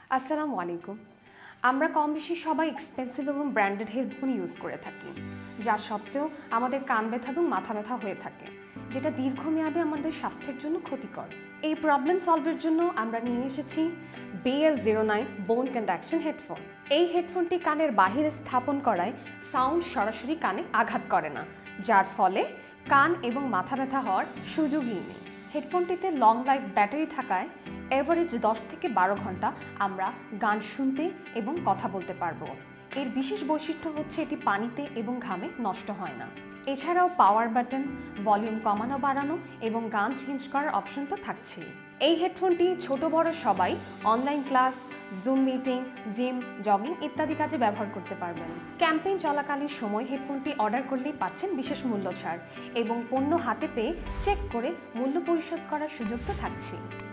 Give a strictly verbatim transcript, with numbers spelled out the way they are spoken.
আসসালামু আলাইকুম। আমরা কম বেশি সবাই এক্সপেন্সিভ এবং ব্র্যান্ডেড হেডফোন ইউজ করে থাকি, যা সত্ত্বেও আমাদের কান ব্যথা এবং মাথা ব্যথা হয়ে থাকে, যেটা দীর্ঘমেয়াদে আমাদের স্বাস্থ্যের জন্য ক্ষতিকর। এই প্রবলেম সলভের জন্য আমরা নিয়ে এসেছি B L zero nine bone conduction headphone. এই হেডফোনটি কানের বাহিরে স্থাপন করায় সাউন্ড সরাসরি কানে আঘাত করে না, যার ফলে কান এবং মাথা ব্যথা হওয়ার সুযোগই নেই। হেডফোনটিতে লং লাইফ ব্যাটারি থাকায় এভারেজ দশ থেকে বারো ঘন্টা আমরা গান শুনতে এবং কথা বলতে পারবো। এর বিশেষ বৈশিষ্ট্য হচ্ছে এটি পানিতে এবং ঘামে নষ্ট হয় না। এছাড়াও পাওয়ার বাটন, ভলিউম কমানো বাড়ানো এবং গান চেঞ্জ করার অপশন তো থাকছেই। এই হেডফোনটি ছোট বড় সবাই online class, Zoom meeting, gym, jogging ইত্যাদি কাজে ব্যবহার করতে পারবেন। ক্যাম্পেইন চলাকালীন সময় হেডফোনটি অর্ডার করলেই পাচ্ছেন বিশেষ মূল্য ছাড় এবং পণ্য হাতে পেয়ে চেক করে মূল্য পরিশোধ করার সুযোগ তো থাকছেই।